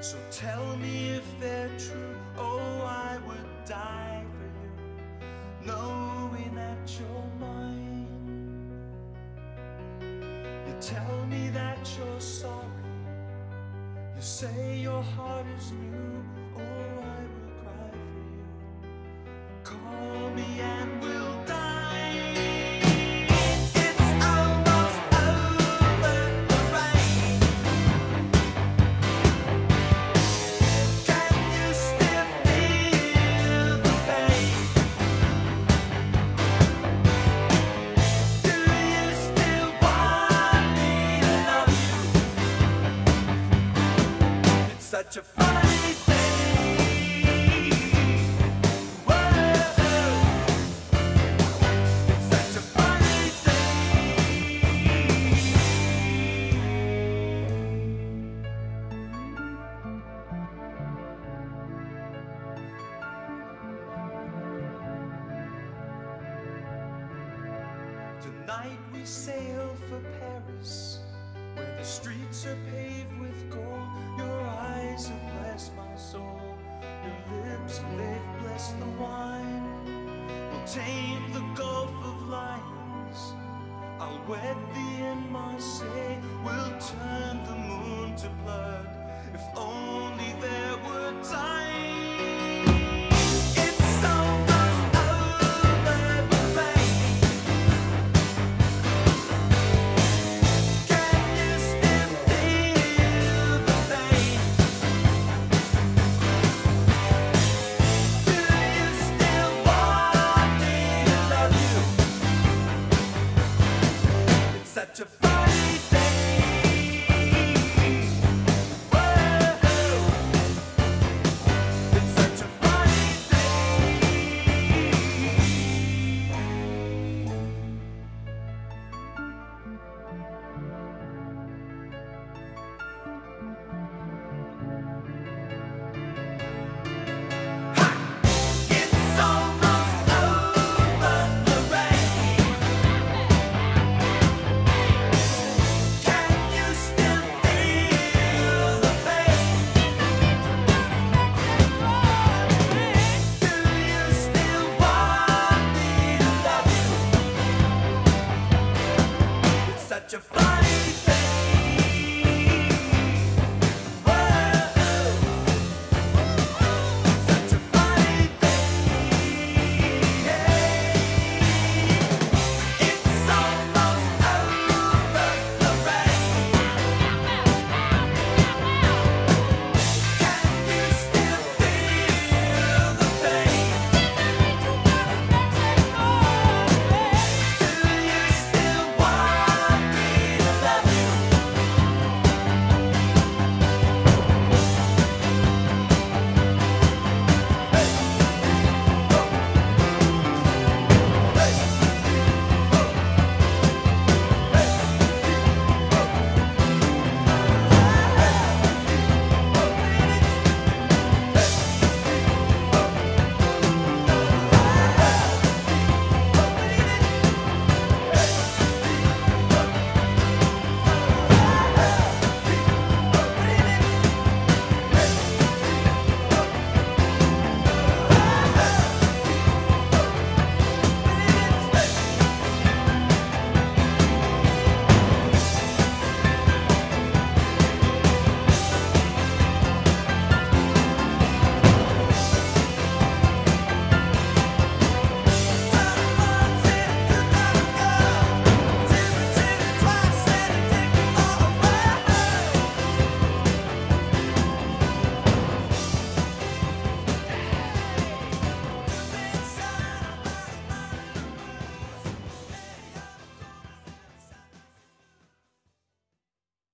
So tell me if they're true. Oh, I would die for you, knowing that you're mine. You tell me that you're sorry. You say your heart is new. Oh, I will cry for you. Call me and we'll die. It's almost over, Lorraine. Can you still feel the pain? Do you still want me to love you? It's such a funny thing. Tonight we sail for Paris, where the streets are paved